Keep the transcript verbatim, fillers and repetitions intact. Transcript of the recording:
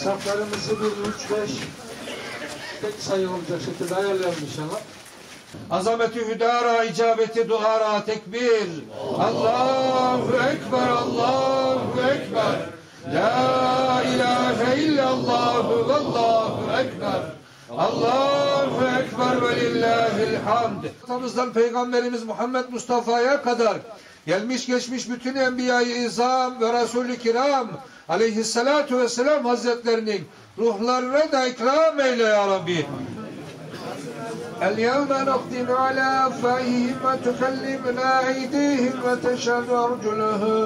Saflarımızı bir, üç, beş tek sayı olacak şekilde ayarlayalım inşallah. Azameti hüdara, icabeti duara, tekbir. Allahu Ekber, Allahu Ekber. La ilahe illallah, Allahu Ekber. Allahu Ekber ve lillahil hamd. Atamızdan Peygamberimiz Muhammed Mustafa'ya kadar gelmiş geçmiş bütün Enbiya-i İzam ve Resul-i Kiram aleyhissalatu vesselam hazretlerinin ruhlarına da ikram eyle ya Rabbi. اليوم نختم على أفواههم وتكلمنا أيديهم وتشهد أرجلهم.